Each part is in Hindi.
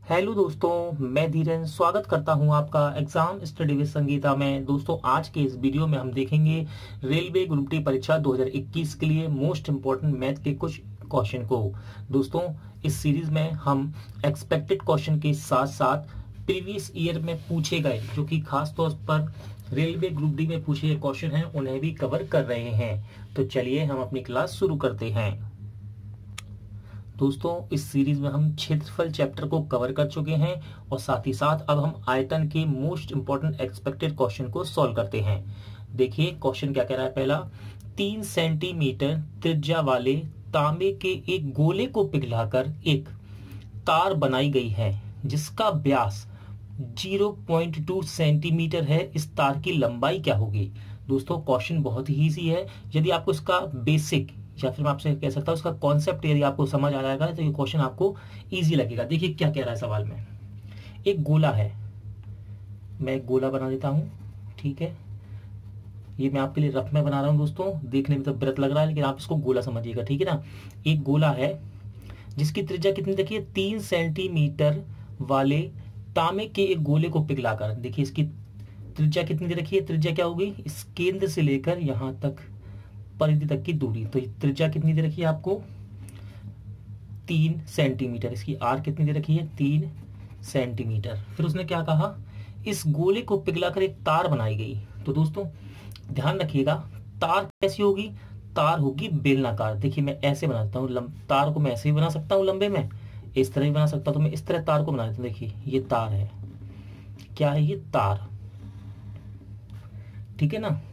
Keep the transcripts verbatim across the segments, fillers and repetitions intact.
हेलो दोस्तों, मैं धीरेन स्वागत करता हूं आपका एग्जाम स्टडी विद संगीता में। दोस्तों, आज के इस वीडियो में हम देखेंगे रेलवे ग्रुप डी परीक्षा दो हज़ार इक्कीस के लिए मोस्ट इंपोर्टेंट मैथ के कुछ क्वेश्चन को। दोस्तों, इस सीरीज में हम एक्सपेक्टेड क्वेश्चन के साथ साथ प्रीवियस ईयर में पूछे गए, जो कि खास तौर पर रेलवे ग्रुप डी में पूछे गए क्वेश्चन हैं, उन्हें भी कवर कर रहे हैं। तो चलिए हम अपनी क्लास शुरू करते हैं। दोस्तों, इस सीरीज में हम क्षेत्रफल चैप्टर को कवर कर चुके हैं और साथ ही साथ अब हम आयतन के मोस्ट इंपोर्टेंट एक्सपेक्टेड क्वेश्चन को सॉल्व करते हैं। देखिए क्वेश्चन क्या कह रहा है। पहला, तीन सेंटीमीटर त्रिज्या वाले तांबे के एक गोले को पिघलाकर एक तार बनाई गई है जिसका व्यास ज़ीरो पॉइंट टू सेंटीमीटर है। इस तार की लंबाई क्या होगी? दोस्तों, क्वेश्चन बहुत ही इजी है। यदि आपको इसका बेसिक या फिर मैं आपसे कह सकता हूं उसका कॉन्सेप्ट यदि आपको समझ आ जाएगा तो ये क्वेश्चन आपको इजी लगेगा। देखिए क्या कह रहा है सवाल में। एक गोला है, मैं एक गोला बना देता हूं, ठीक है। ये मैं आपके लिए रफ में बना रहा हूं दोस्तों, देखने में तो व्रत लग रहा है लेकिन आप इसको गोला समझिएगा, ठीक है ना। एक गोला है जिसकी त्रिज्या कितनी देखिए, तीन सेंटीमीटर वाले तांबे के एक गोले को पिघलाकर, देखिए इसकी त्रिज्या कितनी दे रखी है। त्रिज्या क्या होगी? इस केंद्र से लेकर यहां तक परिधि तक की दूरी। तो त्रिज्या कितनी दे रखी है आपको? तीन सेंटीमीटर। इसकी आर कितनी दे रखी है? तीन सेंटीमीटर। फिर उसने क्या कहा? इस गोले को पिघलाकर एक तार बनाई गई। तो दोस्तों ध्यान रखिएगा, तार कैसी होगी? तार होगी बेलनाकार। देखिए मैं ऐसे बना देता हूँ, तार को मैं ऐसे भी बना सकता हूँ लंबे में, इस तरह भी बना सकता हूँ। तो मैं इस तरह तार को बना देता हूँ। देखिए ये तार है, क्या है ये? तार, ठीक है ना।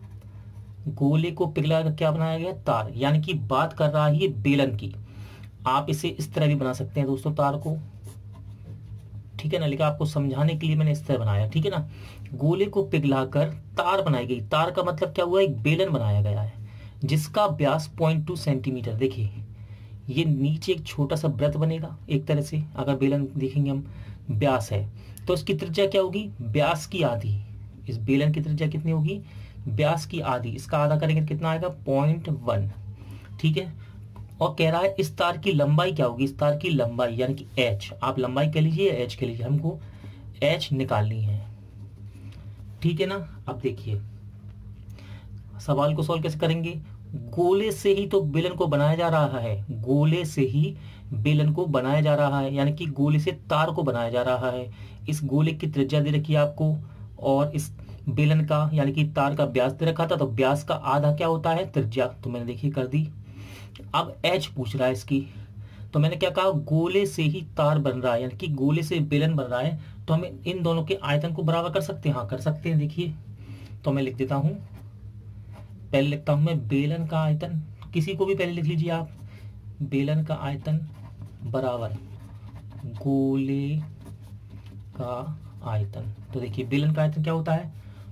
गोले को पिघला कर क्या बनाया गया? तार। यानी कि बात कर रहा है ये बेलन की। आप इसे इस तरह भी बना सकते हैं दोस्तों तार को, ठीक है ना। लेकिन आपको समझाने के लिए मैंने इस तरह बनाया, ठीक है ना। गोले को पिघलाकर तार बनाई गई। तार का मतलब क्या हुआ? एक बेलन बनाया गया है जिसका व्यास पॉइंट टू सेंटीमीटर। देखिए ये नीचे एक छोटा सा वृत्त बनेगा एक तरह से, अगर बेलन देखेंगे हम, व्यास है तो इसकी त्रिज्या क्या होगी? व्यास की आधी। इस बेलन की त्रिज्या कितनी होगी? व्यास की आधी। इसका आधा करेंगे तो कितना आएगा? पॉइंट वन, ठीक है। और कह रहा है इस तार की लंबाई क्या होगी? इस तार की लंबाई यानी कि एच, आप लंबाई कह लीजिए या एच कह लीजिए, हमको एच निकालनी है, ठीक है ना। अब देखिए सवाल को सॉल्व कैसे करेंगे। गोले से ही तो बेलन को बनाया जा रहा है, गोले से ही बेलन को बनाया जा रहा है, यानी कि गोले से तार को बनाया जा रहा है। इस गोले की त्रिज्या दे रखी है आपको और इस बेलन का यानी कि तार का व्यास दे रखा था। तो व्यास का आधा क्या होता है? त्रिज्या। तो मैंने देखिए कर दी। अब एच पूछ रहा है इसकी, तो मैंने क्या कहा? गोले से ही तार बन रहा है यानी कि गोले से बेलन बन रहा है, तो हम इन दोनों के आयतन को बराबर कर सकते हैं। हाँ कर सकते हैं। देखिए तो मैं लिख देता हूं, पहले लिखता हूं मैं बेलन का आयतन, किसी को भी पहले लिख लीजिए आप। बेलन का आयतन बराबर गोले का आयतन। तो देखिए बेलन का आयतन क्या होता है?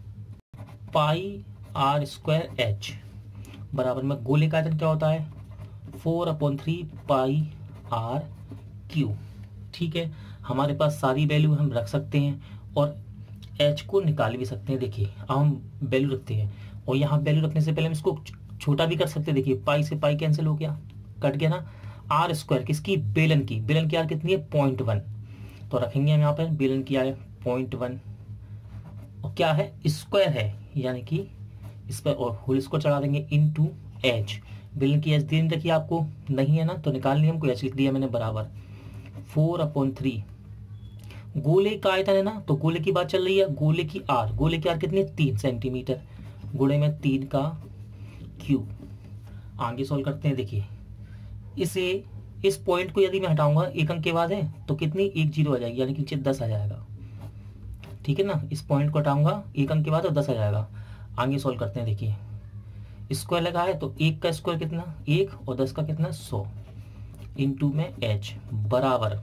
पाई आर स्क्वायर एच बराबर में गोले का आयतन क्या होता है? Four upon three pi r cube, ठीक है। हमारे पास सारी वैल्यू हम रख सकते हैं और एच को निकाल भी सकते हैं। देखिए अब हम वैल्यू रखते हैं और यहाँ वैल्यू रखने से पहले हम इसको छोटा भी कर सकते हैं। देखिए पाई से पाई कैंसिल हो गया, कट गया ना। आर स्क्वायर किसकी? बेलन की। बेलन की आर कितनी है? Point one. तो रखेंगे हम यहाँ पर बेलन की आर पॉइंट वन और क्या है? स्क्वायर है यानी कि इस पर और होल स्क्वायर चढ़ा देंगे इनटू एच। बेलन की एच दी रखिए आपको, नहीं है ना तो निकालनी हमको, एच लिख दिया मैंने बराबर फोर अपॉन थ्री। गोले का आयतन है ना, तो गोले की बात चल रही है। गोले की आर, गोले की आर कितनी है? तीन सेंटीमीटर गुणे में तीन का क्यूब। आगे सॉल्व करते हैं। देखिए इसे इस पॉइंट को यदि मैं हटाऊंगा, एक अंक के बाद है तो कितनी? एक जीरो आ जाएगी यानी कि नीचे दस आ जाएगा, ठीक है ना। इस पॉइंट को हटाऊंगा एक अंक के बाद और दस आ जाएगा। आगे सॉल्व करते हैं। देखिए स्क्वायर लगा है तो एक का स्क्वायर कितना? एक, और दस का कितना? सौ इंटू में एच बराबर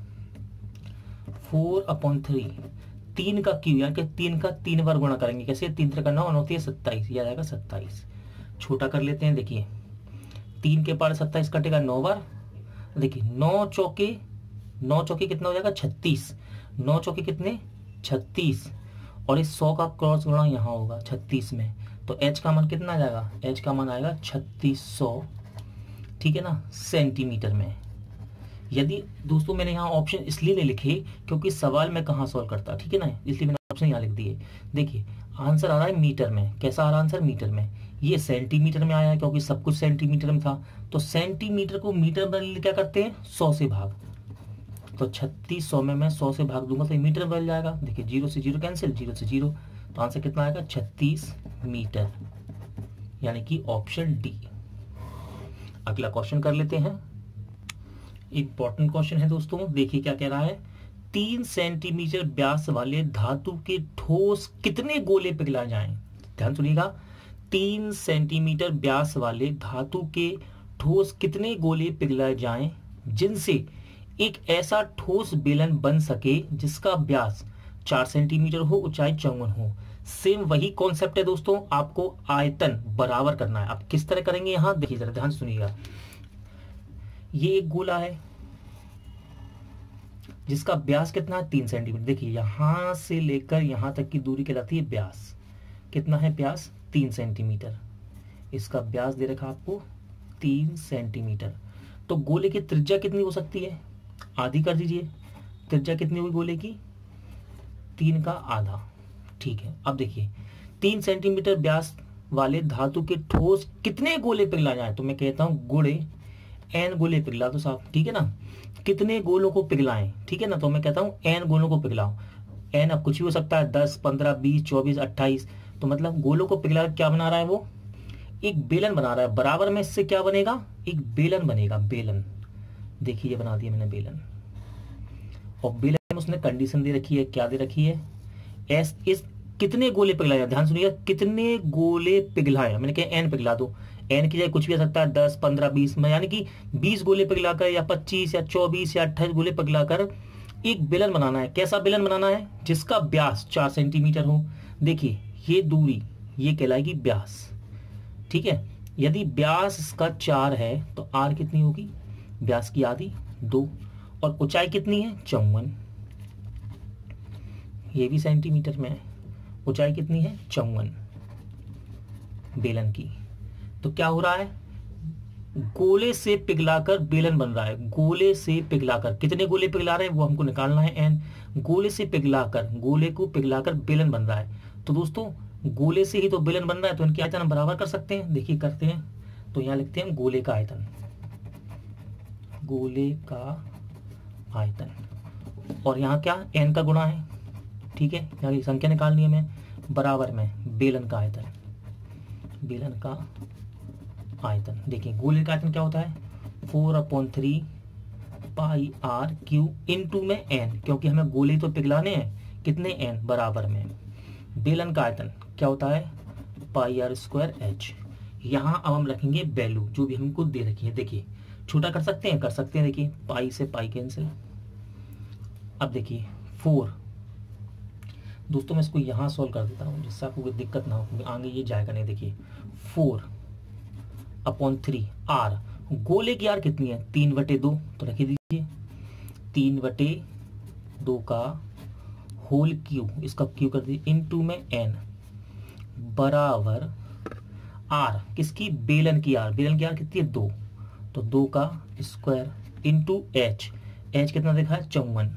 फोर अपॉन थ्री, तीन का क्यू यानी कि तीन का तीन बार गुणा करेंगे। कैसे? तीन तरह का नौ, नौ होती है सत्ताईस, यह आ जाएगा सत्ताईस। छोटा कर लेते हैं। देखिए तीन के पार सत्ताईस कटेगा नौ बार। देखिए नौ चौके, नौ चौके कितना हो जाएगा? छत्तीस। नौ चौके कितने? छत्तीस। और इस सौ का क्रॉस गुणा यहाँ होगा छत्तीस में, तो एच का मान कितना आ जाएगा? एच का मान आएगा छत्तीस सौ, ठीक है ना, सेंटीमीटर में। यदि दोस्तों मैंने यहाँ ऑप्शन इसलिए नहीं लिखे क्योंकि सवाल मैं कहाँ सॉल्व करता, ठीक है ना, इसलिए मैंने ऑप्शन यहाँ लिख दिए। देखिए आंसर आ रहा है मीटर में। कैसा आ रहा है आंसर? मीटर में। ये सेंटीमीटर में आया है क्योंकि सब कुछ सेंटीमीटर में था, तो सेंटीमीटर को मीटर में क्या करते हैं, सौ से भाग। तो छत्तीस सौ में मैं सौ से भाग दूंगा तो मीटर बदल जाएगा। देखिए जीरो से जीरो कैंसिल, जीरो से जीरो, तो आंसर कितना आएगा, छत्तीस मीटर, यानी कि ऑप्शन डी। अगला क्वेश्चन कर लेते हैं। इंपॉर्टेंट क्वेश्चन है दोस्तों, देखिए क्या कह रहा है। तीन सेंटीमीटर व्यास वाले धातु के ठोस कितने गोले पिघलाए जाएं? ध्यान सुनिएगा, तीन सेंटीमीटर व्यास वाले धातु के ठोस कितने गोले पिघलाए जाएं जिनसे एक ऐसा ठोस बेलन बन सके जिसका व्यास चार सेंटीमीटर हो, ऊंचाई चौवन हो। सेम वही कॉन्सेप्ट है दोस्तों, आपको आयतन बराबर करना है। आप किस तरह करेंगे यहां देखिए, जरा ध्यान सुनिएगा। ये एक गोला है जिसका व्यास कितना है, तीन सेंटीमीटर। देखिए यहां से लेकर यहां तक की दूरी कहलाती है व्यास। कितना है व्यास, तीन सेंटीमीटर। इसका व्यास दे रखा आपको तीन सेंटीमीटर। तो गोले की त्रिज्या कितनी हो सकती है, आधी कर दीजिए। त्रिज्या कितनी हुई गोले की, तीन का आधा। ठीक है, अब देखिए तीन सेंटीमीटर व्यास वाले धातु के ठोस कितने गोले पिघला जाए, तो मैं कहता हूं गुणे एन गोले पिघला दो साहब, ठीक है ना। कितने गोलों को पिघलाएं, ठीक है ना, तो मैं कहता हूं एन गोलों को पिघलाओ। एन अब कुछ भी हो सकता है, दस, पंद्रह, बीस, चौबीस, अट्ठाईस। तो मतलब गोलों को पिघला क्या बना रहा है, वो एक बेलन बना रहा है। बराबर में इससे क्या बनेगा, एक बेलन बनेगा, बेलन। देखिए ये बना दिया मैंने बेलन, और बेलन में उसने कंडीशन दे रखी है, क्या दे रखी है, एस इस कितने गोले पिघलाए। ध्यान सुनिएगा, कितने गोले पिघलाए, मैंने कहा एन पिघला दो। एन की जगह कुछ भी आ सकता है, दस, पंद्रह, बीस में, यानी कि बीस गोले पिघलाकर या पच्चीस या चौबीस या अट्ठाईस गोले पिघलाकर एक बेलन बनाना है। कैसा बेलन बनाना है, जिसका व्यास चार सेंटीमीटर हो। देखिए ये दूरी ये कहलाएगी व्यास, ठीक है। यदि व्यास इसका चार है तो आर कितनी होगी, व्यास की आधी, दो, और ऊंचाई कितनी है, चौवन। ये भी सेंटीमीटर में है, ऊंचाई कितनी है, चौवन बेलन की। तो क्या हो रहा है, गोले से पिघलाकर बेलन बन रहा है। गोले से पिघलाकर, कितने गोले पिघला रहे हैं वो हमको निकालना है, एन। गोले से पिघलाकर, गोले को पिघलाकर बेलन बन रहा है। तो दोस्तों गोले से ही तो बेलन बन रहा है, तो इनके आयतन हम बराबर कर सकते हैं। देखिए करते हैं, तो यहां लिखते हैं गोले का आयतन, गोले का आयतन, और यहाँ क्या, एन का गुणा है, ठीक है, यहाँ की संख्या निकालनी है हमें, बराबर में बेलन का आयतन, बेलन का आयतन। देखिए गोले का आयतन क्या होता है, four upon three pi r cube into में एन, क्योंकि हमें गोले तो पिघलाने हैं, कितने, एन, बराबर में बेलन का आयतन क्या होता है, पाई आर स्क्वायर एच। यहाँ अब हम रखेंगे वैल्यू जो भी हमको दे रखी है। देखिए छोटा कर सकते हैं, कर सकते हैं, देखिए पाई से पाई कैंसिल। अब देखिए फोर, दोस्तों मैं इसको यहाँ सॉल्व कर देता हूँ जिससे आपको कोई दिक्कत ना हो, आगे ये जाएगा नहीं। देखिए फोर अपॉन थ्री आर, गोले की आर कितनी है, तीन बटे दो, तो रखी दीजिए तीन बटे दो का होल क्यू, इसका क्यू कर दीजिए इनटू में एन, बराबर आर किसकी, बेलन की आर, बेलन की आर कितनी है, दो, तो दो का स्क्वायर इनटू एच, एच कितना देखा है, चौवन।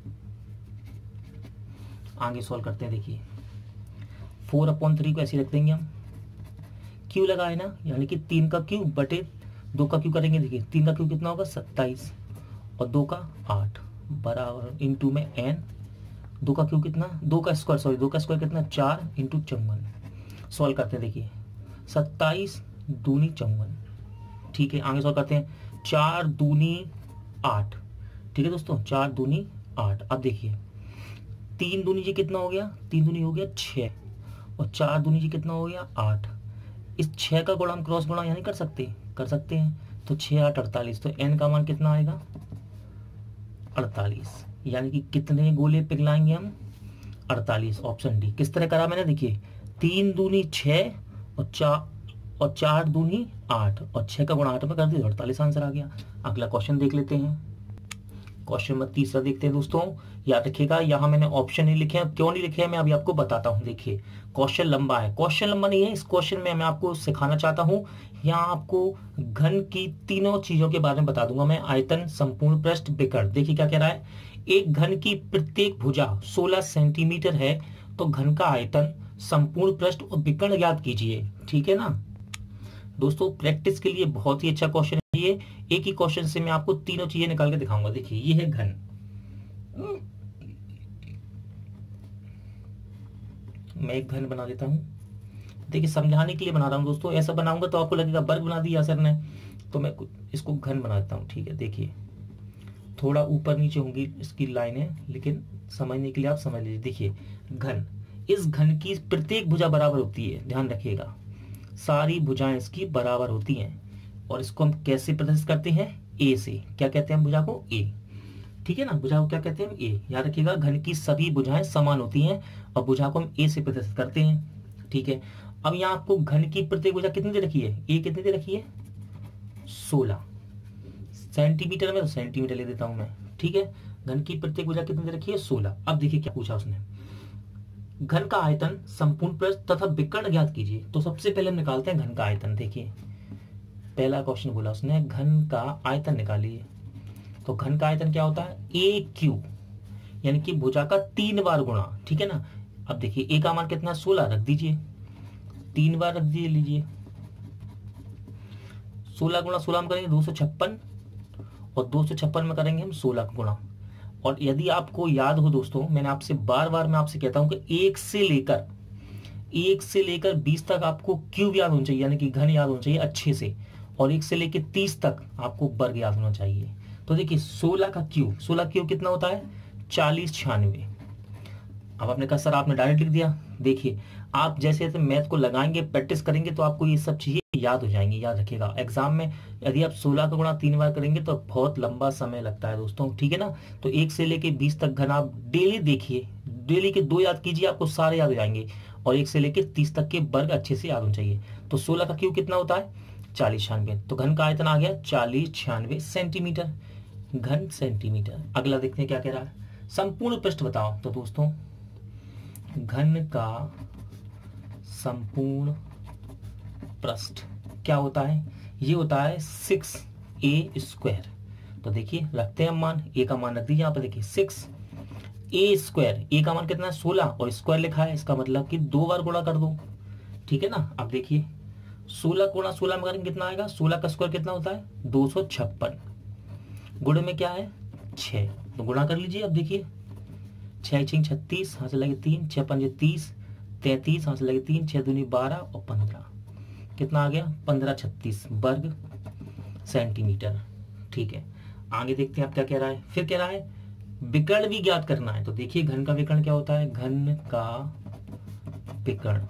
आगे सॉल्व करते हैं। देखिए फोर अपॉन थ्री को ऐसे रख देंगे हम, क्यू लगा है ना, यानी कि तीन का क्यू बटे दो का क्यू करेंगे। देखिए तीन का क्यू कितना होगा, सत्ताईस, और दो का आठ, बराबर इनटू में एन, दो का क्यू कितना, दो का स्क्वायर, सॉरी दो का स्क्वायर कितना, चार इंटू चौवन। सॉल्व करते हैं, देखिए सत्ताईस दूनी चौवन, ठीक है। आगे सॉल्व करते हैं, चार दूनी आठ, ठीक है दोस्तों, चार दूनी आठ। अब देखिए तीन दूनी जी कितना हो गया, तीन दूनी हो गया छः, और चार दूनी जी कितना हो गया, आठ। इस छः का गुणा हम क्रॉस गुणा यानी कर सकते हैं, कर सकते हैं, तो छः आठ अड़तालीस, तो एन का मान कितना आएगा, अड़तालीस। यानी कि कितने गोले पिघलाएंगे हम, अड़तालीस, ऑप्शन डी। किस तरह करा मैंने, देखिए तीन दूनी छः और चार और चार दूनी आठ, और छः का गुणा आठ में कर दिया, अड़तालीस आंसर आ गया। अगला क्वेश्चन देख लेते हैं। क्वेश्चन नंबर तीसरा देखते हैं दोस्तों। याद रखिएगा, यहाँ मैंने ऑप्शन नहीं लिखे हैं। क्यों नहीं लिखे हैं मैं अभी आपको बताता हूँ। देखिए क्वेश्चन लंबा है, क्वेश्चन लंबा नहीं है। इस क्वेश्चन में मैं आपको सिखाना चाहता हूँ, यहाँ आपको घन की तीनों चीजों के बारे में बता दूंगा मैं। आयतन, संपूर्ण पृष्ठ, विकर्ण। देखिए क्या कह रहा है, एक घन की प्रत्येक भुजा सोलह सेंटीमीटर है, तो घन का आयतन, संपूर्ण पृष्ठ और विकर्ण ज्ञात कीजिए। ठीक है ना दोस्तों, प्रैक्टिस के लिए बहुत ही अच्छा क्वेश्चन है ये। एक ही क्वेश्चन से मैं आपको तीनों चीजें निकाल के दिखाऊंगा। देखिए ये है घन, मैं एक घन बना देता हूं। देखिए समझाने के लिए बना रहा हूं दोस्तों, ऐसा बनाऊंगा तो आपको लगेगा वर्ग बना दिया सर ने, तो मैं इसको घन बना देता हूं। ठीक है, देखिए थोड़ा ऊपर नीचे होंगी इसकी लाइनें, लेकिन समझने के लिए आप समझ लीजिए। देखिए घन, इस घन की प्रत्येक भुजा बराबर होती है, ध्यान रखिएगा, सारी भुजाएं इसकी बराबर होती हैं। और इसको हम कैसे प्रदर्शित करते हैं, ए से। क्या कहते हैं हम भुजा को, ए। ठीक है ना, भुजा को क्या कहते हैं हम, ए। याद रखिएगा, घन की सभी भुजाएं समान होती हैं और भुजा को हम ए से प्रदर्शित करते हैं। ठीक है, अब यहाँ आपको घन की प्रत्येक भुजा कितनी दे रखी है, ए कितनी दे रखी है, सोलह सेंटीमीटर में, तो सेंटीमीटर ले देता हूं मैं। ठीक है, घन की प्रत्येक भुजा कितनी दे रखी है, सोलह। अब देखिए क्या पूछा उसने, घन का आयतन, संपूर्ण पृष्ठ तथा विकर्ण ज्ञात कीजिए। तो सबसे पहले हम निकालते हैं घन का आयतन। देखिए पहला क्वेश्चन बोला उसने, घन का आयतन निकालिए। तो घन का आयतन क्या होता है, ए क्यू, यानी कि भुजा का तीन बार गुणा। ठीक है ना, अब देखिए ए का मान कितना, सोलह, रख दीजिए, तीन बार रख दीजिए, लीजिए सोलह गुणा सोलह में करेंगे दो सौ छप्पन, और दो सौ छप्पन में करेंगे हम सोलह का गुणा। और यदि आपको याद हो दोस्तों, मैंने आपसे बार बार मैं आपसे कहता हूं कि एक से लेकर एक से लेकर बीस तक आपको क्यूब याद होना चाहिए, यानी कि घन याद होना चाहिए अच्छे से, और एक से लेकर तीस तक आपको वर्ग याद होना चाहिए। तो देखिए सोलह का क्यूब, सोलह क्यूब कितना होता है, चालीस छियानवे। अब आपने कहा सर आपने डायरेक्ट लिख दिया। देखिए आप जैसे जैसे मैथ को लगाएंगे, प्रैक्टिस करेंगे, तो आपको ये सब चीजें याद हो जाएंगी। याद रखिएगा, एग्जाम में यदि आप सोलह का गुणा तीन बार करेंगे तो बहुत लंबा समय लगता है दोस्तों। ठीक है ना, तो एक से लेके बीस तक घन आप डेली देखिए, डेली के दो याद कीजिए, आपको सारे याद हो जाएंगे। और एक से लेके तीस तक के वर्ग अच्छे से याद होने चाहिए। तो सोलह का क्यूब कितना होता है, चालीस छियानवे। तो घन का आयतन आ गया चालीस छियानवे सेंटीमीटर, घन सेंटीमीटर। अगला देखते हैं क्या कह रहा है, संपूर्ण पृष्ठ बताओ। तो दोस्तों घन का संपूर्ण पृष्ठ क्या होता है, ये होता है सिक्स ए स्क्वायर। तो देखिए रखते हैं मान, ए का मान रख दीजिए यहाँ पर। देखिए सिक्स ए स्क्वायर, ए का मान कितना है, सोलह, और स्क्वायर लिखा है, इसका मतलब कि दो बार गुणा कर दो। ठीक है ना, अब देखिए सोलह गुणा सोलह में करेंगे कितना आएगा, सोलह का स्क्वायर कितना होता है, दो सौ छप्पन, गुणे में क्या है, छह, तो गुणा कर लीजिए। अब देखिए छह छिंग छत्तीस, हाथ से लगे तीन, छह पंजे तीस, तैतीस, हाथ से लगे तीन, छह दूनी बारह और पंद्रह, कितना आ गया, पंद्रह छत्तीस वर्ग सेंटीमीटर। ठीक है, आगे देखते हैं आप क्या कह रहा है। फिर कह रहा है विकर्ण भी ज्ञात करना है। तो देखिए घन का विकर्ण क्या होता है, घन का विकर्ण,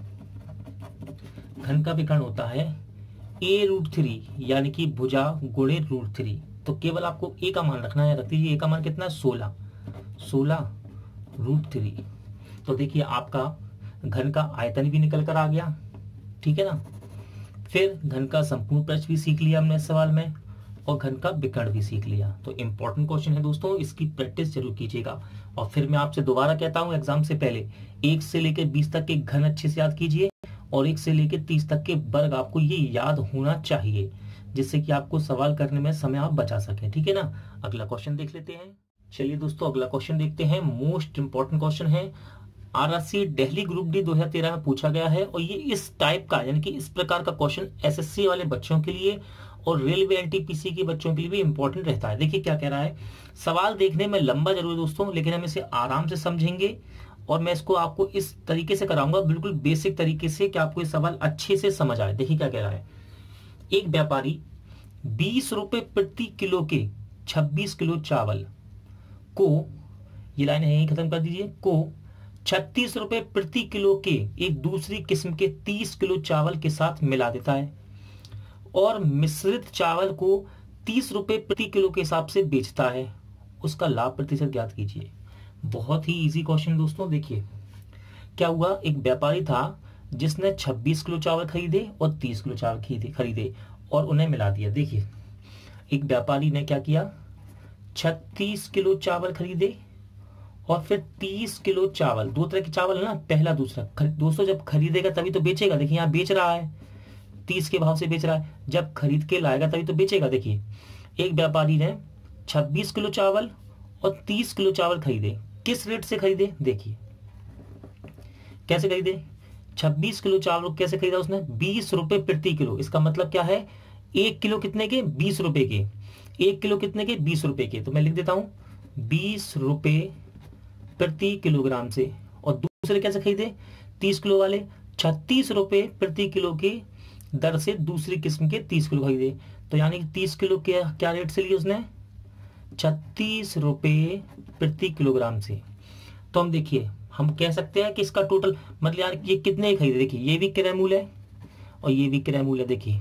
घन का विकर्ण होता है ए रूट थ्री, यानी कि भुजा गुणे रूट थ्री। तो केवल आपको ए का मान रखना है, रख दीजिए। ए का मान कितना है, सोलह, सोलह रूट थ्री। तो देखिए आपका घन का आयतन भी निकल कर आ गया। ठीक है ना, फिर घन का संपूर्ण पृष्ठ भी सीख लिया हमने इस सवाल में, और घन का विकर्ण भी सीख लिया। तो इंपॉर्टेंट क्वेश्चन है दोस्तों, इसकी प्रैक्टिस जरूर कीजिएगा। और फिर मैं आपसे दोबारा कहता हूं, एग्जाम से पहले एक से लेकर बीस तक के घन अच्छे से याद कीजिए, और एक से लेकर तीस तक के वर्ग आपको ये याद होना चाहिए, जिससे कि आपको सवाल करने में समय आप बचा सके। ठीक है ना, अगला क्वेश्चन देख लेते हैं। चलिए दोस्तों अगला क्वेश्चन देखते हैं, मोस्ट इंपॉर्टेंट क्वेश्चन है, आरआरसी दिल्ली ग्रुप डी दो हज़ार तेरह में पूछा गया है। और ये इस टाइप का, यानी कि इस प्रकार का क्वेश्चन एसएससी वाले बच्चों के लिए और रेलवे एनटीपीसी के बच्चों के लिए भी इंपॉर्टेंट रहता है। देखिए क्या कह रहा है, सवाल देखने में लंबा जरूर दोस्तों, लेकिन हम इसे आराम से समझेंगे, और मैं इसको आपको इस तरीके से कराऊंगा, बिल्कुल बेसिक तरीके से, कि आपको ये सवाल अच्छे से समझ आए। देखिए क्या कह रहा है, एक व्यापारी बीस रुपए प्रति किलो के छब्बीस किलो चावल को, ये लाइन है यही खत्म कर दीजिए, को छत्तीस रुपए प्रति किलो के एक दूसरी किस्म के तीस किलो चावल के साथ मिला देता है, और मिश्रित चावल को तीस रुपए प्रति किलो के हिसाब से बेचता है। उसका लाभ प्रतिशत ज्ञात कीजिए। बहुत ही इजी क्वेश्चन दोस्तों। देखिए क्या हुआ, एक व्यापारी था जिसने छब्बीस किलो चावल खरीदे और तीस किलो चावल खरीदे खरीदे और उन्हें मिला दिया। देखिए एक व्यापारी ने क्या किया, छत्तीस किलो चावल खरीदे और फिर तीस किलो चावल, दो तरह के चावल है ना, पहला दूसरा। दोस्तों जब खरीदेगा तभी तो बेचेगा। देखिए यहाँ बेच रहा है, तीस के भाव से बेच रहा है, जब खरीद के लाएगा तभी तो बेचेगा। देखिए एक व्यापारी ने छब्बीस किलो चावल और तीस किलो चावल खरीदे, किस रेट से खरीदे, देखिए कैसे खरीदे। छब्बीस किलो चावल कैसे खरीदा उसने, बीस रुपए प्रति किलो। इसका मतलब क्या है, एक किलो कितने के, बीस रुपए के। एक किलो कितने के, बीस रुपए के। तो मैं लिख देता हूं बीस रुपए प्रति किलोग्राम से। और दूसरे कैसे खरीदे, तीस किलो वाले, छत्तीस रुपए प्रति किलो के दर से दूसरी किस्म के तीस किलो खरीदे। तो यानी तीस किलो के क्या रेट से लिए उसने, छत्तीस रुपए प्रति किलोग्राम से। तो हम देखिए हम कह सकते हैं कि इसका टोटल मतलब यार ये कितने खरीदे। देखिए ये भी क्रय मूल्य है और ये भी क्रय मूल्य। देखिए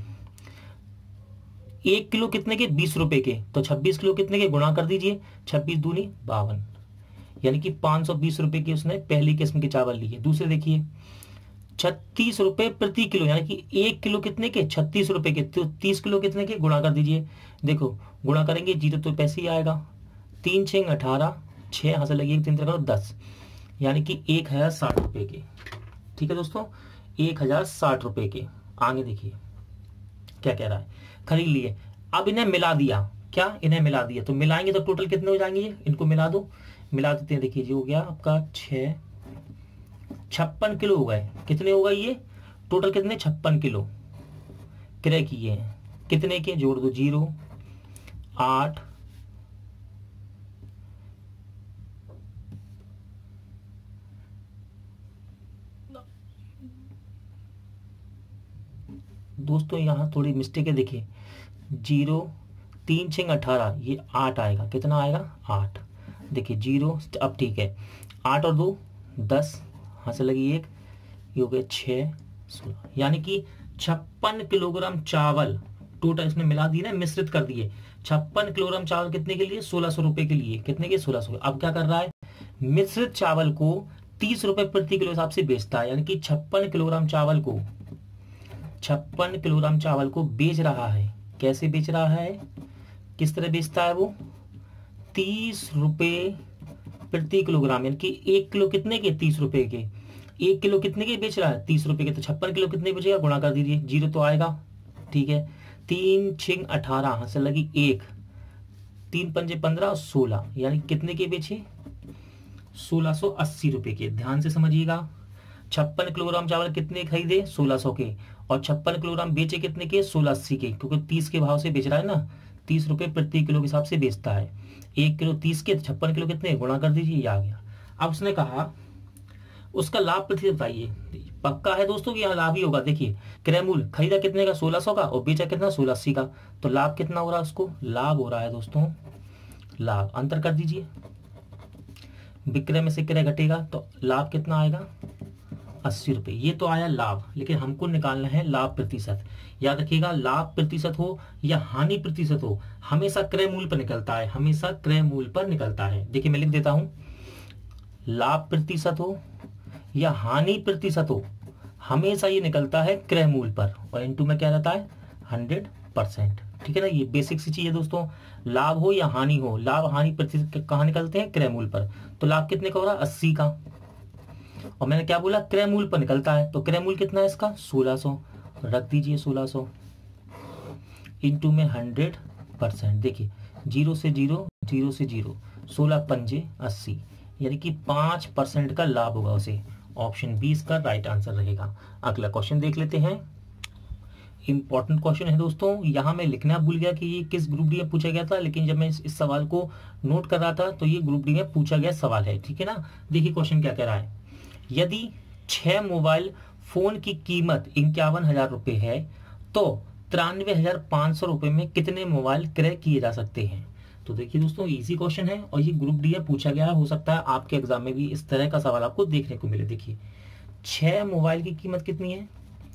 एक किलो कितने के, बीस रुपए के, तो छब्बीस किलो कितने के, गुणा कर दीजिए, छब्बीस दूनी बावन, यानी कि पांच सौ बीस रुपए की उसने पहली किस्म के चावल लिए। दूसरे देखिए छत्तीस रुपए प्रति किलो, यानी कि एक किलो कितने के, छत्तीस रुपए के, तो तीस किलो कितने के, गुणा कर दीजिए। देखो गुणा करेंगे जीरो तो पैसे ही आएगा, तीन छः अठारह, छः हाथ से लगी तीन तरह दस, यानी कि एक हजार साठ रुपए के। ठीक है दोस्तों, एक हजार साठ रुपए के। आगे देखिए क्या कह रहा है, खरीद लिए। अब इन्हें मिला दिया, क्या इन्हें मिला दिया, तो मिलाएंगे तो टोटल कितने हो जाएंगे, इनको मिला दो, मिला देते हैं। देखिए जी हो गया आपका छः, छप्पन किलो हो गए। कितने हो गए ये टोटल, कितने, छप्पन किलो क्रय किए हैं। कितने के, जोड़ दो, जीरो आठ दोस्तों यहाँ थोड़ी मिस्टेक है। देखिए जीरो तीन छिंग अठारह, ये आठ आएगा, कितना आएगा, आठ। देखिए जीरो, अब ठीक है, आठ और दो दस, हाँ से लगी एक, ये हो गया छः सोलह, यानी कि छप्पन किलोग्राम चावल टोटल इसने मिला दिए ना, मिश्रित कर दिए। छप्पन किलोग्राम चावल कितने के लिए, सोलह सौ रुपए के लिए। कितने के, सोलह सौ। अब क्या कर रहा है, मिश्रित चावल को तीस रुपए प्रति किलो हिसाब से बेचता है, यानी कि छप्पन किलोग्राम चावल को छप्पन किलोग्राम चावल को बेच रहा है। कैसे बेच रहा है, किस तरह बेचता है वो, तीस रुपए प्रति किलोग्राम, यानी कि एक किलो कितने के, तीस रुपए के। एक किलो कितने के बेच रहा है, तीस रुपए के, तो छप्पन किलो कितने बेचेगा, गुणा कर दीजिए, जीरो तो आएगा। ठीक है, तीन छिंग अठारह, हाथ से लगी एक, तीन पंजे पंद्रह, सोलह, यानी कितने के बेचे, सोलह सौ अस्सी रुपए के। ध्यान से समझिएगा, छप्पन किलोग्राम चावल कितने खरीदे, सोलह सौ के, और छप्पन किलोग्राम बेचे कितने के, सोलह अस्सी के, क्योंकि तीस के भाव से बेच रहा है ना, तीस रुपए प्रति किलो के हिसाब से बेचता है। एक किलो तीस के, छप्पन किलो कितने, गुणा कर दीजिए, ये आ गया। अब उसने कहा उसका लाभ प्रतिशत बताइए। पक्का है दोस्तों कि यहाँ लाभ ही होगा। देखिए क्रय मूल्य खरीदा कितने का, सोलह सौ का, और बेचा कितना, सोलह अस्सी का, तो लाभ कितना हो रहा है उसको, लाभ हो रहा है दोस्तों, लाभ अंतर कर दीजिए, विक्रय में से क्रय घटेगा तो लाभ कितना आएगा, अस्सी रुपए। ये तो आया लाभ, लेकिन हमको निकालना है लाभ प्रतिशत। याद रखिएगा, लाभ प्रतिशत हो या हानि प्रतिशत हो, हमेशा क्रय मूल्य पर निकलता है, हमेशा क्रय मूल्य पर निकलता है। देखिए मैं लिख देता हूं, लाभ प्रतिशत हो या हानि प्रतिशत हो, हमेशा ये निकलता है क्रय मूल्य पर, और इनटू में क्या रहता है, हंड्रेड परसेंट। ठीक है ना, ये बेसिक सी चीज है दोस्तों। लाभ हो या हानि हो, लाभ हानि प्रतिशत कहाँ निकलते हैं, क्रय मूल्य पर। तो लाभ कितने का हो रहा है, अस्सी का, और मैंने क्या बोला, क्रय मूल्य पर निकलता है, तो क्रय मूल्य कितना है इसका, सोलह सौ, रख दीजिए सोलह सौ इंटू में हंड्रेड परसेंट। देखिए जीरो से जीरो, जीरो से जीरो, सोलह पंजे अस्सी, यानी कि पांच परसेंट का लाभ होगा उसे। ऑप्शन बी इसका राइट आंसर रहेगा। अगला क्वेश्चन देख लेते हैं, इंपॉर्टेंट क्वेश्चन है दोस्तों। यहां मैं लिखना भूल गया कि ये किस ग्रुप डी में पूछा गया था, लेकिन जब मैं इस, इस सवाल को नोट कर रहा था तो ये ग्रुप डी में पूछा गया सवाल है। ठीक है ना, देखिए क्वेश्चन क्या कह रहा है, यदि छह मोबाइल फोन की कीमत इक्यावन हजार रुपए है तो तिरानवे हजार पांच सौ रुपए में कितने मोबाइल क्रय किए जा सकते हैं। तो देखिए दोस्तों इजी क्वेश्चन है और ये ग्रुप डी में पूछा गया, हो सकता है आपके एग्जाम में भी इस तरह का सवाल आपको देखने को मिले। देखिए छह मोबाइल की कीमत कितनी है,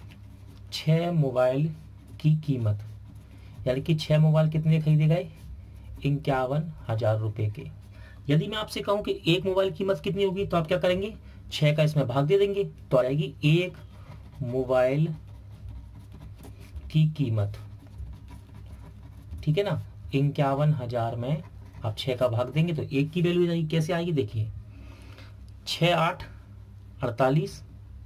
छह मोबाइल की कीमत, यानी कि छह मोबाइल कितने खरीदे गए, इक्यावन हजार रुपए के। यदि मैं आपसे कहूं कि एक मोबाइल की कीमत कितनी होगी, तो आप क्या करेंगे, छह का इसमें भाग दे देंगे, तो आएगी एक मोबाइल की कीमत। ठीक है ना, इक्यावन हजार में आप छः का भाग देंगे तो एक की वैल्यू जाएगी। कैसे आएगी देखिए, छः आठ अड़तालीस,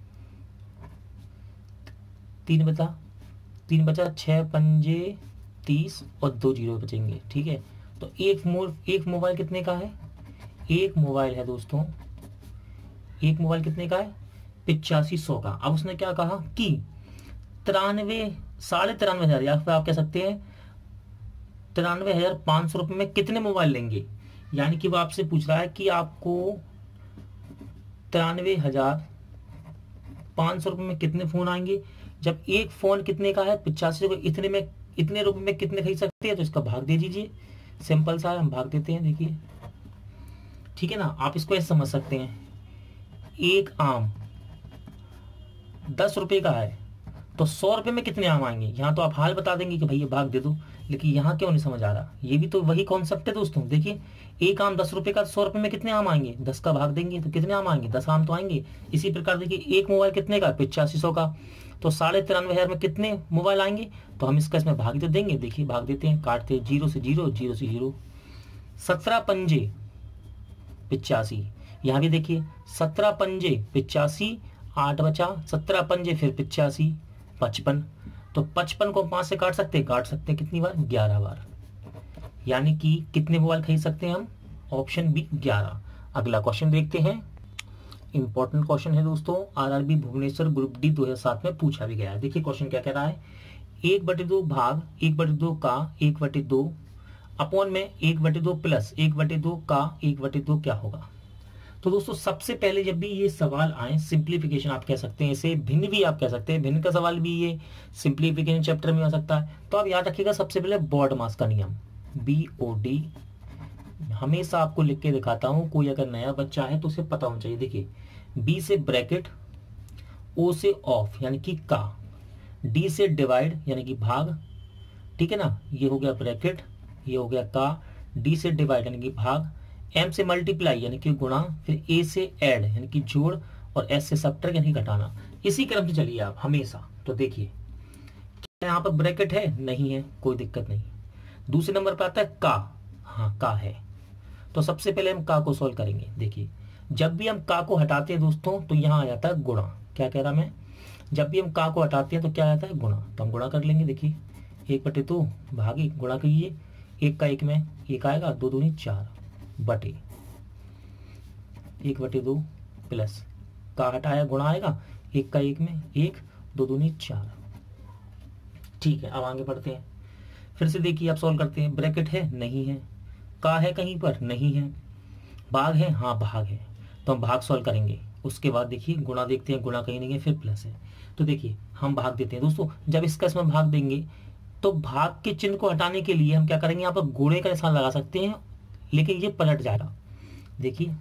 तीन बचा तीन बचा छः पंजे तीस और दो जीरो बचेंगे। ठीक है, तो एक मो एक मोबाइल कितने का है, एक मोबाइल है दोस्तों, एक मोबाइल कितने का है, पिचासी सौ का। अब उसने क्या कहा कि तिरानवे साढ़े तिरानवे हजार या फिर आप कह सकते हैं तिरानवे हजार पाँच सौ रुपये में कितने मोबाइल लेंगे। यानी कि वो आपसे पूछ रहा है कि आपको तिरानवे हजार पाँच सौ रुपये में कितने फोन आएंगे। जब एक फोन कितने का है, पिचासी सौ, इतने में इतने रुपए में कितने खरीद सकते हैं, तो इसका भाग दे दीजिए। सिंपल सा हम भाग देते हैं, देखिए। ठीक है ना, आप इसको ऐसे समझ सकते हैं, एक आम दस रुपए का है तो सौ रुपए में कितने आम आएंगे। यहाँ तो आप हाल बता देंगे कि भैया भाग दे दो, लेकिन यहाँ क्यों नहीं समझ आ रहा। ये भी तो वही कॉन्सेप्ट है दोस्तों। देखिए, एक आम दस रुपए का, सौ रुपए में कितने आम आएंगे, दस का भाग देंगे तो कितने आम आएंगे, दस आम तो आएंगे। इसी प्रकार देखिए, एक मोबाइल कितने का, पिचासी सौ का, तो साढ़े तिरानवे हजार में कितने मोबाइल आएंगे, तो हम इसका इसमें भाग तो देंगे। देखिए भाग देते हैं, काटते हैं, जीरो से जीरो, जीरो से जीरो, सत्रह पंजे पिचासी। यहाँ भी देखिए, सत्रह पंजे पिचासी, आठ बचा, सत्रह पंजे फिर पिचासी, पचपन। तो पचपन को पांच से काट सकते हैं, काट सकते हैं कितनी बार, ग्यारह बार। यानी कि कितने मोबाइल खरीद सकते हैं हम, ऑप्शन बी ग्यारह। अगला क्वेश्चन देखते हैं, इंपॉर्टेंट क्वेश्चन है दोस्तों, आरआरबी भुवनेश्वर ग्रुप डी दो हजार सात में पूछा भी गया है। देखिए क्वेश्चन क्या कह रहा है, एक बटे दो भाग एक बटे दो का एक बटे दो अपॉन में एक बटे दो प्लस एक बटे दो का एक बटे दो क्या होगा। तो दोस्तों सबसे पहले जब भी ये सवाल आए, सिंप्लीफिकेशन आप कह सकते हैं इसे, भिन्न भी आप कह सकते हैं, भिन्न का सवाल भी ये सिंप्लीफिकेशन चैप्टर में आ सकता है। तो आप याद रखिएगा सबसे पहले बॉड मास का नियम, बी ओ डी हमेशा आपको लिख के दिखाता हूं, कोई अगर नया बच्चा है तो उसे पता होना चाहिए। देखिए, बी से ब्रैकेट, ओ से ऑफ यानी कि का, डी से डिवाइड यानी कि भाग, ठीक है ना, ये हो गया ब्रैकेट, ये हो गया का, डी से डिवाइड यानी कि भाग, एम से मल्टीप्लाई यानी कि गुणा, फिर ए से ऐड यानी कि जोड़, और एस से सब्ट्रैक्ट यानी घटाना। इसी क्रम से चलिए आप हमेशा। तो देखिए, क्या यहाँ पर ब्रैकेट है, नहीं है, कोई दिक्कत नहीं। दूसरे नंबर पर आता है का, हाँ का है, तो सबसे पहले हम का को सॉल्व करेंगे। देखिए, जब भी हम का को हटाते हैं दोस्तों तो यहाँ आ जाता है गुणा। क्या कह रहा मैं, जब भी हम का को हटाते हैं तो क्या आता है, गुणा। तो हम गुणा कर लेंगे। देखिए, एक बटे दो भागे गुणा कीजिए, एक का एक में एक आएगा, दो दूनी चार, बटे एक बटे दो प्लस का हटाया गुणा आएगा, एक का एक में एक, दो दूनी चार। ठीक है, अब आगे बढ़ते हैं। फिर से देखिए आप सॉल्व करते हैं, ब्रैकेट है, नहीं है, का है कहीं पर, नहीं है, भाग है, हाँ भाग है, तो हम भाग सॉल्व करेंगे। उसके बाद देखिए गुणा देखते हैं, गुणा कहीं नहीं है, फिर प्लस है। तो देखिए हम भाग देते हैं दोस्तों। जब इसका इसमें भाग देंगे तो भाग के चिन्ह को हटाने के लिए हम क्या करेंगे, यहाँ पर गुणे का निशान लगा सकते हैं, लेकिन ये पलट जाएगा। देखिए,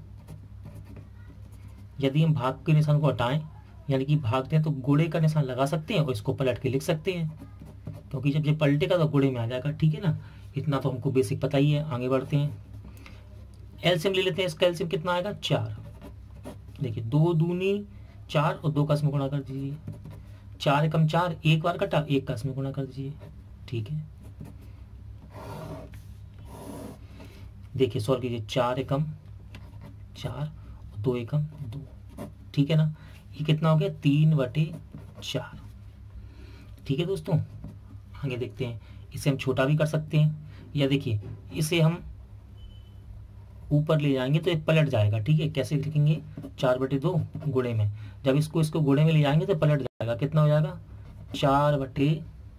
यदि हम भाग के निशान को हटाएं यानी कि भागते हैं तो गुणे का निशान लगा सकते हैं और इसको पलट के लिख सकते हैं, क्योंकि जब ये पलटेगा तो गुणे में आ जाएगा। ठीक है ना, इतना तो हमको बेसिक पता ही है। आगे बढ़ते हैं, एलसीएम ले लेते हैं। इसका एलसीएम कितना आएगा, चार। देखिए, दो दूनी चार और दो का इसमें गुणा कर दीजिए, चार एकम चार, एक बार कटा, एक का इसमें गुणा कर दीजिए। ठीक है, देखिए सॉल्व कीजिए, चार एकम चार, दो एकम दो। ठीक है ना, ये कितना हो गया, तीन बटे चार। ठीक है दोस्तों, आगे देखते हैं। इसे हम छोटा भी कर सकते हैं, या देखिए इसे हम ऊपर ले जाएंगे तो ये पलट जाएगा। ठीक है, कैसे लिखेंगे, चार बटे दो गुणे में, जब इसको इसको गुणे में ले जाएंगे तो पलट जाएगा। कितना हो जाएगा, चार बटे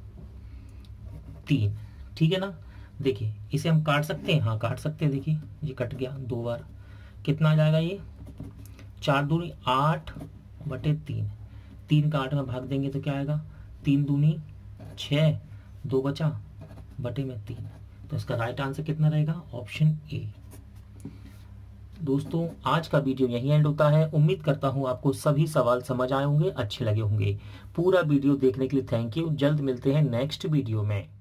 तीन। ठीक है ना, देखिए इसे हम काट सकते हैं, हाँ काट सकते हैं। देखिए ये कट गया दो बार, कितना आ जाएगा, ये चार दूनी आठ बटे तीन, तीन का आठ में भाग देंगे तो क्या आएगा, तीन दूनी छः, दो बचा बटे में तीन। तो इसका राइट आंसर कितना रहेगा, ऑप्शन ए। दोस्तों आज का वीडियो यहीं एंड होता है। उम्मीद करता हूं आपको सभी सवाल समझ आए होंगे, अच्छे लगे होंगे। पूरा वीडियो देखने के लिए थैंक यू। जल्द मिलते हैं नेक्स्ट वीडियो में।